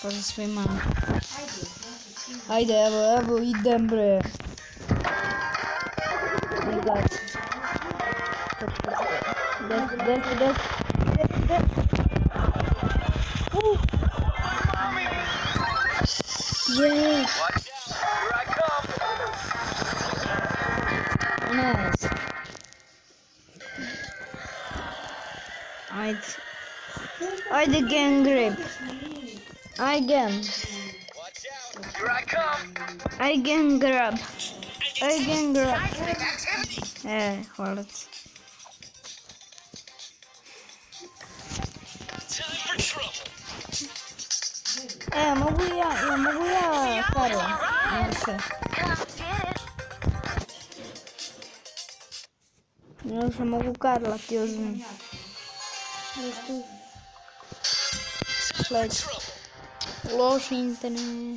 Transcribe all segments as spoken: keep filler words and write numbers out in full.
Pa za svima. Ajde, evo, evo, idem bre. Des, des, des. Yeah. Nice. Ajde. Ajde gang grip. I can. I can grab. I can grab. E, hvala ti. E, mogu ja, ja mogu ja Karla. Naše. Naše mogu Karla ti uzmi. Sleć. Loš internet.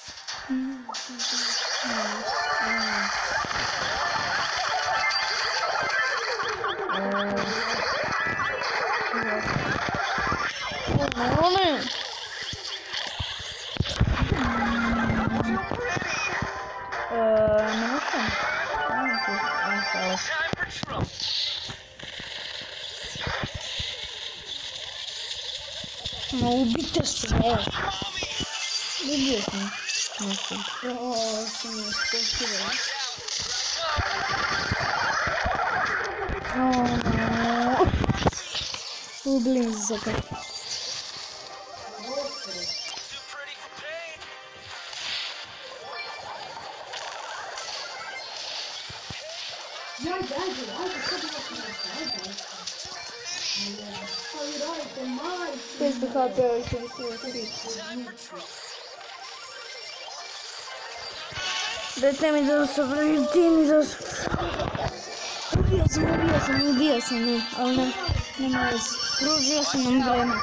No, ubite sve. Vidio sam. Oooo, sam je skopirao. Oooo. Ubili se kad. Questo capo è dajte mi da sopraviti mi da ubio sam, ubio sam, ubio sam, ne, ali ne, nema veze, pružio sam nam vreme.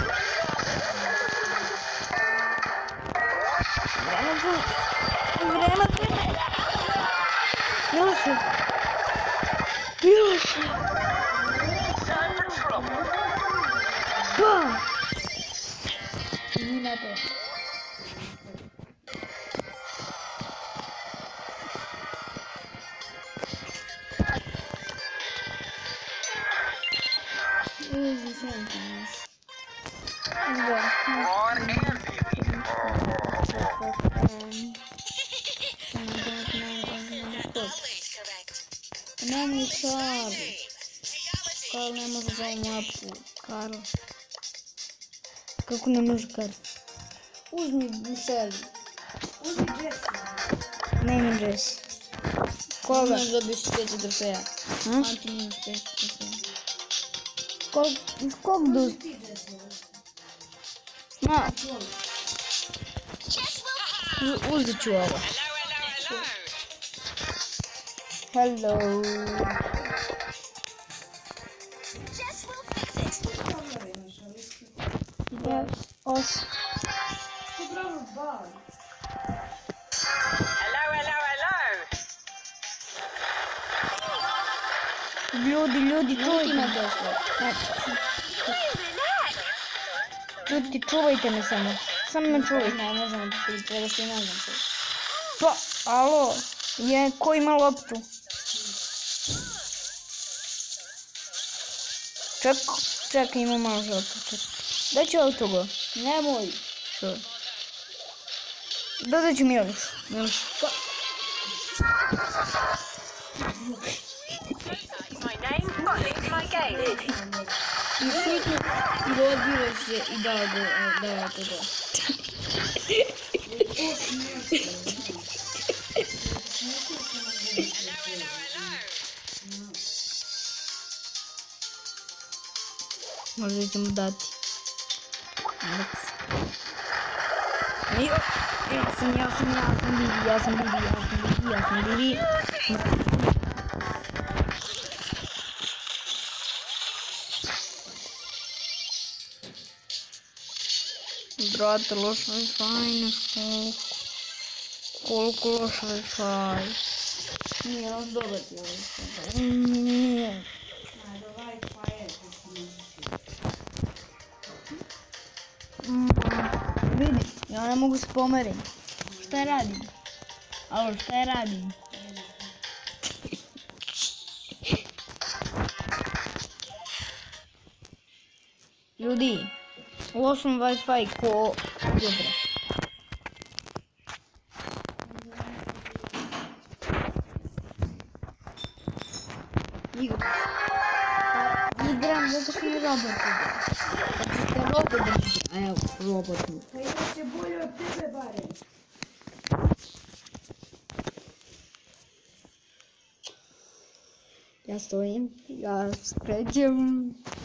Vreme tu, vreme tu, još je, još je. Pa! Nima to. Easy sentence. Meni Karl. Karl ne može za mapu. Karl. Kako ne može Karl? Uzmi Shelly. Uzmi Jessie. Ne imam Jessie. Koga? Možeš dobiješ pet trofeja. Anti imaš pet trofeja. Kog duz? Ma. Uzet ću ovo. Hello. Yes, os. Ljudi, ljudi, čujte. Ljudi, čuvajte me samo. Samo me čuvajte. Ne, možemo ti treba što i ne znam. Pa, alo, je, ko ima loptu? Ček, čekaj, ima malo želpu, čekaj. Daj ću autogo. Nemoj. Što? Dodat ću Miloš. Miloš. I slikno i odbilo se i dao go, dao autogo. Možda ćemo dati. Ja sam, ja sam, ja sam Bibi, ja sam Bibi, ja sam Bibi, ja sam Bibi. Brate, loš Wi-Fi, koliko loš Wi-Fi. Nije loš dobar ti Wi-Fi. Nije. vidi, ja ne mogu se pomerim. Šta je radim? Alo, šta je radim? Ljudi, lošom Wi-Fi ko dobra. Igram. Igram zato što mi robot igra. Zato što robot drži. A evo, robot mi. Pa inače bolje od tebe barem. Ja stojim, ja skrećem.